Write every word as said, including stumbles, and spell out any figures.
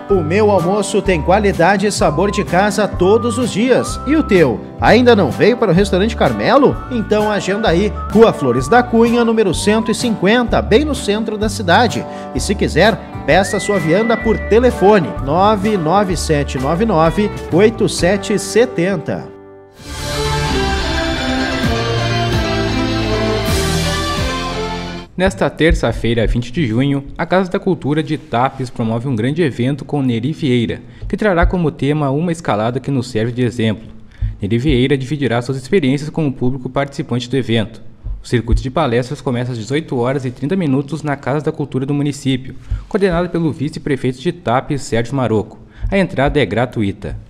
O meu almoço tem qualidade e sabor de casa todos os dias. E o teu? Ainda não veio para o Restaurante Carmelo? Então agenda aí, Rua Flores da Cunha, número cento e cinquenta, bem no centro da cidade. E se quiser, peça sua vianda por telefone nove nove sete nove nove oito sete sete zero. Nesta terça-feira, vinte de junho, a Casa da Cultura de Tapes promove um grande evento com Neri Vieira, que trará como tema uma escalada que nos serve de exemplo. Neri Vieira dividirá suas experiências com o público participante do evento. O circuito de palestras começa às dezoito horas e trinta minutos na Casa da Cultura do município, coordenado pelo vice-prefeito de Tapes, Sérgio Marocco. A entrada é gratuita.